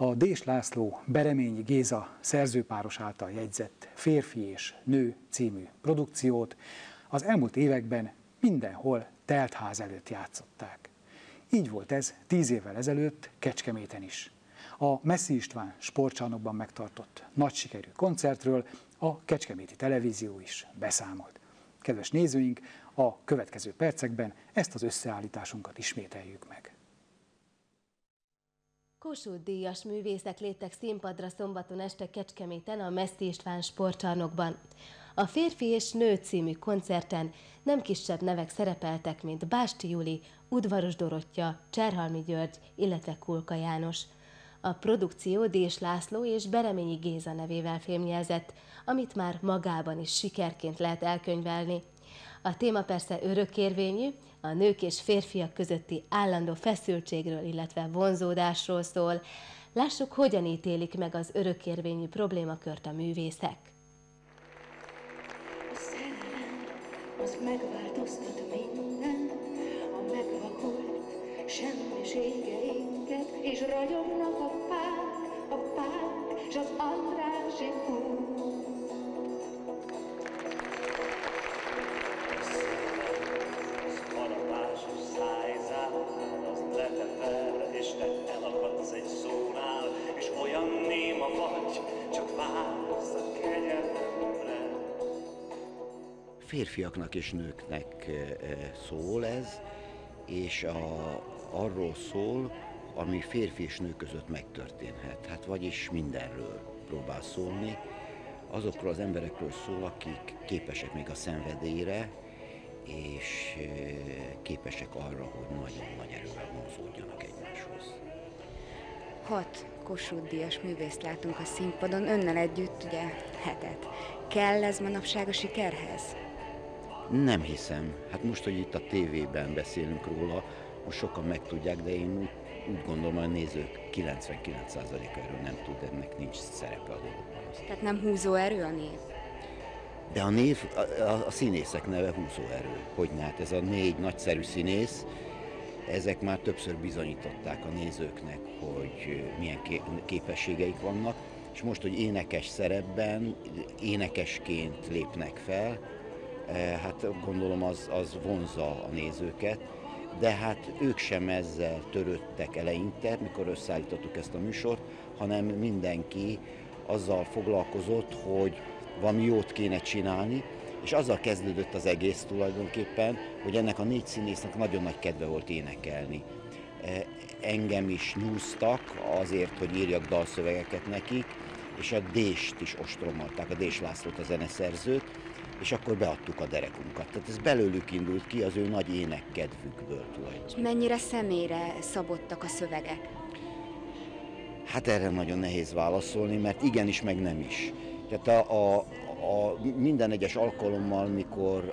S14: A Dés László Bereményi Géza szerzőpáros által jegyzett Férfi és Nő című produkciót az elmúlt években mindenhol telt ház előtt játszották. Így volt ez 10 évvel ezelőtt Kecskeméten is. A Messzi István sportcsarnokban megtartott nagy sikerű koncertről a Kecskeméti Televízió is beszámolt. Kedves nézőink, a következő percekben ezt az összeállításunkat ismételjük meg.
S6: Kossuth-díjas művészek léptek színpadra szombaton este Kecskeméten a Messzi István sportcsarnokban. A Férfi és Nő című koncerten nem kisebb nevek szerepeltek, mint Básti Juli, Udvaros Dorottya, Cserhalmi György, illetve Kulka János. A produkció Dés László és Bereményi Géza nevével fémjelzett, amit már magában is sikerként lehet elkönyvelni. A téma persze örökérvényű, a nők és férfiak közötti állandó feszültségről, illetve vonzódásról szól. Lássuk, hogyan ítélik meg az örökérvényű problémakört a művészek.
S7: A szerelem az megváltoztat mindent, a megvakult semmiségeinket, és ragyognak a pák, s az Andrássy kút.
S9: És te elakadsz egy szónál, és olyan néma vagy, csak vársz a kegyelemre.
S10: Férfiaknak és nőknek szól ez, és arról szól, ami férfi és nő között megtörténhet. Hát vagyis mindenről próbál szólni. Azokról az emberekről szól, akik képesek még a szenvedélyre, és képesek arra, hogy nagyon nagy erővel vonzódjanak egymáshoz.
S11: 6 Kossuth-díjas művészt látunk a színpadon, önnel együtt ugye 7-et. Kell ez manapság a sikerhez?
S10: Nem hiszem. Hát most, hogy itt a tévében beszélünk róla, most sokan megtudják, de én úgy gondolom, hogy a nézők 99%-a erről nem tud, ennek nincs szerepe a dologban.
S11: Tehát nem húzóerő a név?
S10: De a név, a színészek neve húzóerő. Hogyne, hát ez a 4 nagyszerű színész, ezek már többször bizonyították a nézőknek, hogy milyen képességeik vannak, és most, hogy énekes szerepben, énekesként lépnek fel, hát gondolom az vonzza a nézőket, de hát ők sem ezzel törődtek eleinte, mikor összeállítottuk ezt a műsort, hanem mindenki azzal foglalkozott, hogy valami jót kéne csinálni, és azzal kezdődött az egész tulajdonképpen, hogy ennek a 4 színésznek nagyon nagy kedve volt énekelni. Engem is nyúztak azért, hogy írjak dalszövegeket nekik, és a Dést is ostromolták, a Dés Lászlót, a zeneszerzőt, és akkor beadtuk a derekunkat. Tehát ez belőlük indult ki, az ő nagy énekkedvükből tulajdonképpen.
S11: Mennyire személyre szabottak a szövegek?
S10: Hát erre nagyon nehéz válaszolni, mert igenis, meg nem is. Tehát minden egyes alkalommal, mikor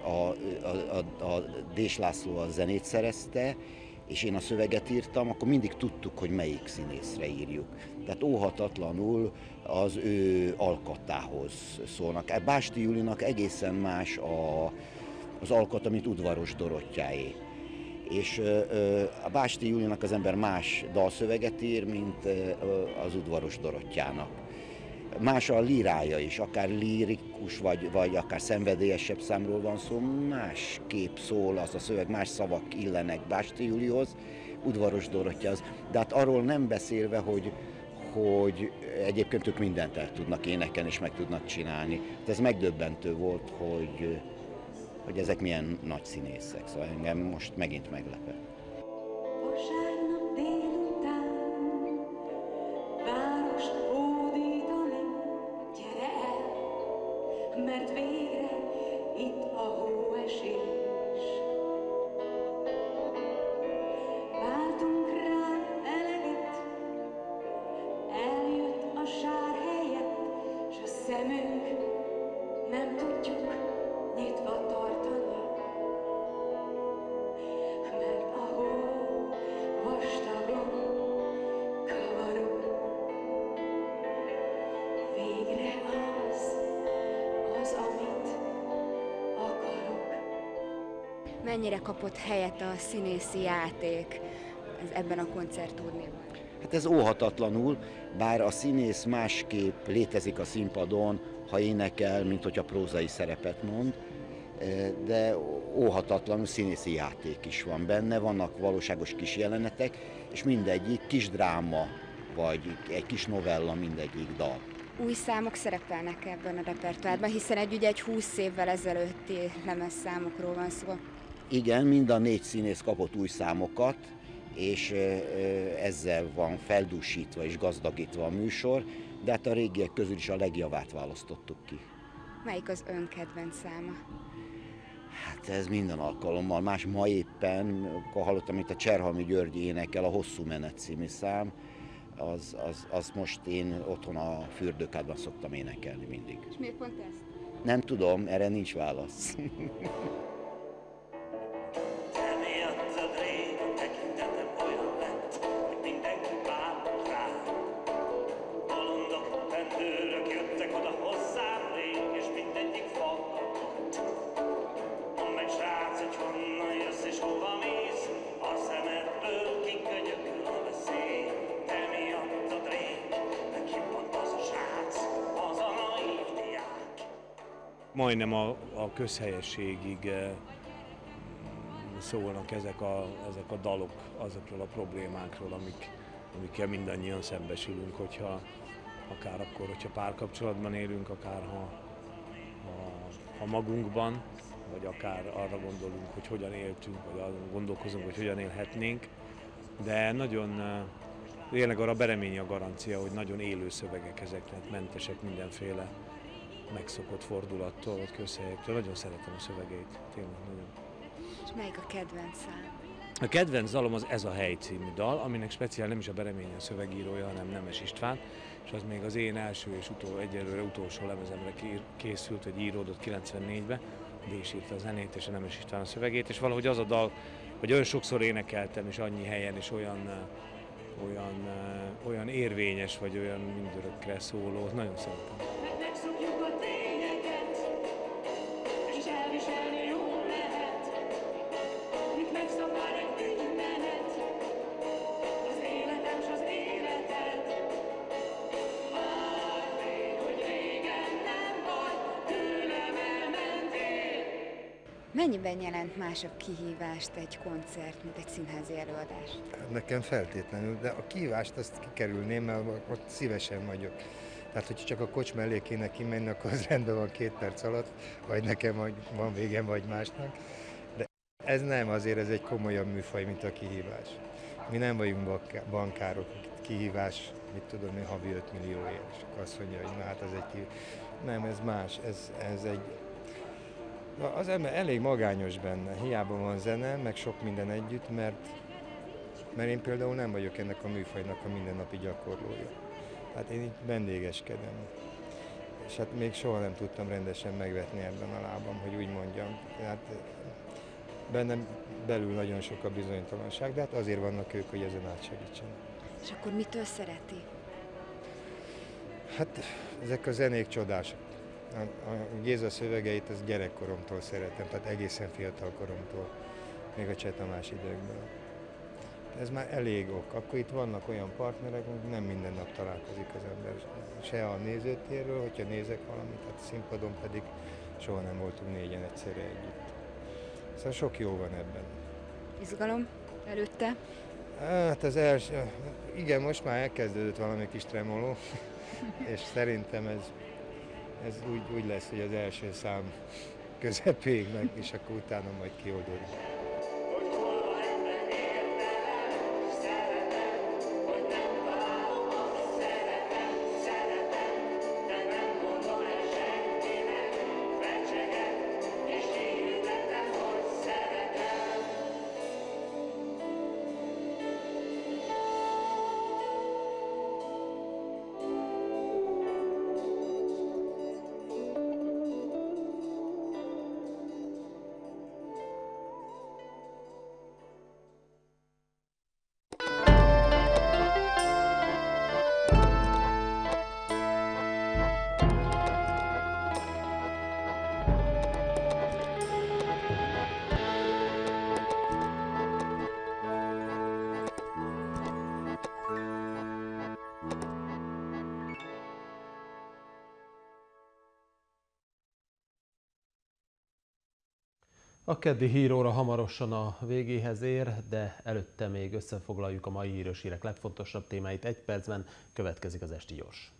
S10: a Dés László a zenét szerezte, és én a szöveget írtam, akkor mindig tudtuk, hogy melyik színészre írjuk. Tehát óhatatlanul az ő alkatához szólnak. Básti Julinak egészen más az alkata, mint Udvaros Dorottyáé. És a Básti Julinak az ember más dalszöveget ír, mint az Udvaros Dorottyának. Más a lírája is, akár lírikus, vagy akár szenvedélyesebb számról van szó, másképp szól az a szöveg, más szavak illenek Básti Julihoz, Udvaros Dorottyához. De hát arról nem beszélve, hogy egyébként ők mindent el tudnak énekelni és meg tudnak csinálni. Hát ez megdöbbentő volt, hogy ezek milyen nagy színészek, szóval engem most megint meglepett.
S7: Vasárnap délután várost hódítani, gyere el, mert végre itt a hóesés. Váltunk rá eleget, eljött a sár helyett, s a szemünk nem tudjuk nyitva tartani, mert a hó vastagon kavarog. Végre az, amit akarok.
S11: Mennyire kapott helyet a színészi játék ebben a koncertturnéban?
S10: Hát ez óhatatlanul, bár a színész másképp létezik a színpadon, ha énekel, mint hogyha prózai szerepet mond, de óhatatlanul színészi játék is van benne, vannak valóságos kis jelenetek, és mindegyik kis dráma, vagy egy kis novella, mindegyik dal.
S11: Új számok szerepelnek ebben a repertoárban, hiszen egy 20 évvel ezelőtti lemezszámokról van szó.
S10: Igen, mind a 4 színész kapott új számokat, és ezzel van feldúsítva és gazdagítva a műsor, de hát a régiek közül is a legjavát választottuk ki.
S11: Melyik az ön kedvenc száma?
S10: Hát ez minden alkalommal más. Ma éppen, akkor hallottam, itt a Cserhalmi György énekel, a Hosszú menet című szám, az most én otthon a fürdőkádban szoktam énekelni mindig.
S11: És miért pont ezt?
S10: Nem tudom, erre nincs válasz.
S2: Majdnem a közhelyességig szólnak ezek a dalok azokról a problémákról, amikkel mindannyian szembesülünk, hogyha párkapcsolatban élünk, akár ha magunkban, vagy akár arra gondolunk, hogy hogyan éltünk, vagy arra gondolkozunk, hogy hogyan élhetnénk. De nagyon tényleg arra bereményi a garancia, hogy nagyon élő szövegek ezek, mentesek mindenféle megszokott fordulattól, vagy közhelyektől. Nagyon szeretem a szövegeit, tényleg nagyon.
S11: És melyik a kedvenc szám?
S2: A kedvenc dalom az Ez a hely című dal, aminek speciál nem is a Bereményi a szövegírója, hanem Nemes István, és az még az én első és egyelőre utolsó lemezemre készült, vagy íródott 94-ben, de is írta a zenét és a Nemes István a szövegét, és valahogy az a dal, hogy olyan sokszor énekeltem, és annyi helyen, és olyan érvényes, vagy olyan mindörökre szóló, nagyon szeretem.
S7: Megszokjuk a tényeket, és elviselni jól lehet, mit megszok már egy ügymenet, az életem s az életed. Várd még, hogy régen nem vagy, tőlem elmentél.
S11: Mennyiben jelent másabb kihívást egy koncert, mint egy színházi előadás?
S5: Nekem feltétlenül, de a kihívást azt kikerülném, mert ott szívesen vagyok. Tehát, hogyha csak a kocsma elé kéne kimenni, akkor az rendben van 2 perc alatt, vagy nekem van végem, vagy másnak. De ez nem, azért ez egy komolyabb műfaj, mint a kihívás. Mi nem vagyunk bankárok, kihívás, mit tudom én, havi 5 millióért, és akkor azt mondja, hogy na, hát ez egy kihívás. Nem, ez más, ez egy... Az ember elég magányos benne, hiába van zene, meg sok minden együtt, mert én például nem vagyok ennek a műfajnak a mindennapi gyakorlója. Hát én itt vendégeskedem, és hát még soha nem tudtam rendesen megvetni ebben a lábam, hogy úgy mondjam. Hát bennem belül nagyon sok a bizonytalanság, de hát azért vannak ők, hogy ezen átsegítsenek.
S11: És akkor mitől szereti?
S5: Hát ezek a zenék csodások. A Géza szövegeit az gyerekkoromtól szeretem, tehát egészen fiatal koromtól, még a Cseh Tamás időkből. Ez már elég ok. Akkor itt vannak olyan partnerek, hogy nem minden nap találkozik az ember. Se a nézőtérről, hogyha nézek valamit, hát a színpadon pedig soha nem voltunk 4-en egyszerre együtt. Szóval sok jó van ebben.
S11: Izgalom előtte?
S5: Hát az első, igen, most már elkezdődött valami kis tremoló, és szerintem ez úgy lesz, hogy az első szám közepéig meg, és akkor utána majd kioldódik.
S1: A keddi híróra hamarosan a végéhez ér, de előtte még összefoglaljuk a mai híres hírek legfontosabb témáit egy percben, következik az Esti Gyors.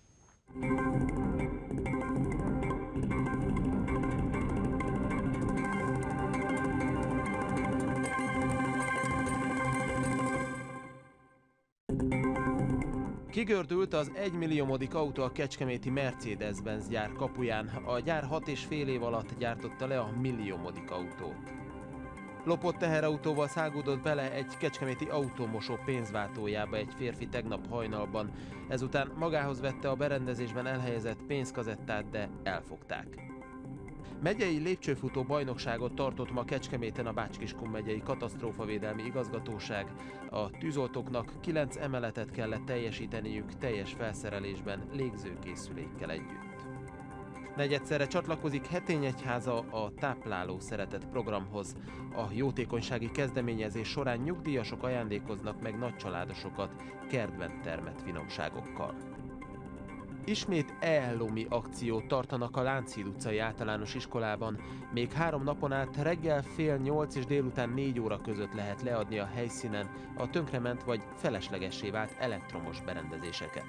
S1: Kigördült az 1 milliómodik autó a kecskeméti Mercedes-Benz gyár kapuján. A gyár 6,5 év alatt gyártotta le a milliómodik autót. Lopott teherautóval szágódott bele egy kecskeméti autómosó pénzváltójába egy férfi tegnap hajnalban. Ezután magához vette a berendezésben elhelyezett pénzkazettát, de elfogták. Megyei lépcsőfutó bajnokságot tartott ma Kecskeméten a Bács-Kiskun megyei katasztrófavédelmi igazgatóság. A tűzoltóknak 9 emeletet kellett teljesíteniük teljes felszerelésben, légzőkészülékkel együtt. Negyedszerre csatlakozik Hetényegyháza a Tápláló Szeretet programhoz. A jótékonysági kezdeményezés során nyugdíjasok ajándékoznak meg nagycsaládosokat kertben termett finomságokkal. Ismét e-lomi akciót tartanak a Lánchíd utcai általános iskolában. Még 3 napon át reggel fél 8 és délután 4 óra között lehet leadni a helyszínen a tönkrement vagy feleslegessé vált elektromos berendezéseket.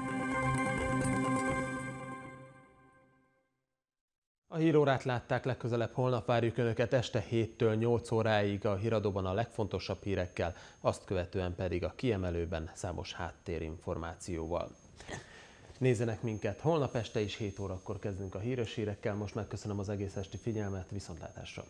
S1: A hírórát látták, legközelebb holnap várjuk Önöket este 7-től 8 óráig a híradóban a legfontosabb hírekkel, azt követően pedig a kiemelőben számos háttérinformációval. Nézzenek minket, holnap este is 7 órakor kezdünk a híres hírekkel, most megköszönöm az egész esti figyelmet, viszontlátásra!